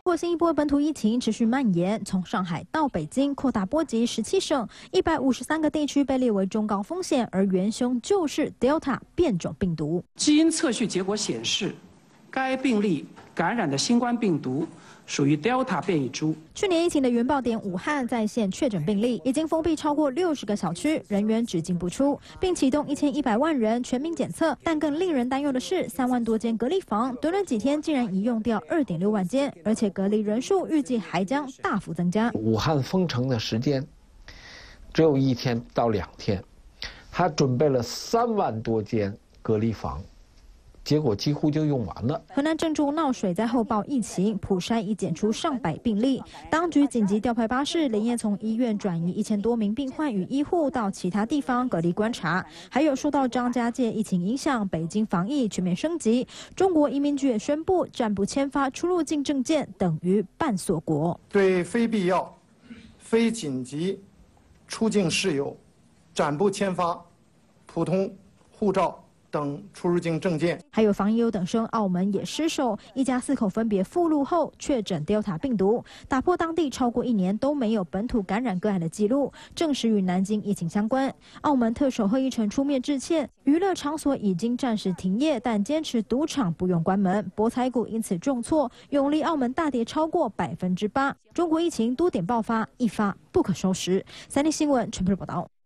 新一波本土疫情持续蔓延，从上海到北京扩大波及17省，153个地区被列为中高风险，而元凶就是 Delta 变种病毒。 基因测序结果显示，该病例感染的新冠病毒属于 Delta 变异株。 去年疫情的原爆点武汉在线确诊病例已经封闭超过60个小区，人员只进不出，并启动1100万人全民检测。但更令人担忧的是，3万多间隔离房，短短几天竟然已用掉2.6万间，而且隔离人数预计还将大幅增加。 武汉封城的时间只有1天到2天，他准备了3万多间隔离房。结果几乎就用完了。 河南郑州闹水灾后爆疫情，普筛已检出上百病例，当局紧急调派巴士，连夜从医院转移1000多名病患与医护到其他地方隔离观察。还有受到张家界疫情影响，北京防疫全面升级。中国移民局也宣布，暂不签发出入境证件，等于半锁国。 对非必要、非紧急出境事由，暂不签发普通护照等出入境证件。 还有防疫优等生，澳门也失守，一家4口分别赴陆后确诊 Delta 病毒，打破当地超过1年都没有本土感染个案的记录，证实与南京疫情相关。澳门特首贺一诚出面致歉，娱乐场所已经暂时停业，但坚持赌场不用关门，博彩股因此重挫，永利澳门大跌超过8%。中国疫情多点爆发，一发不可收拾。3立新闻全部报道。